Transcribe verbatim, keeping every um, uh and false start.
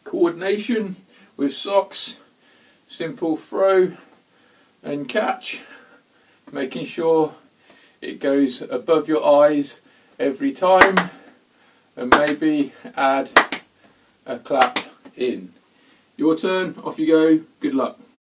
coordination with socks, simple throw and catch, making sure it goes above your eyes every time, and maybe add a clap in. Your turn, off you go, good luck.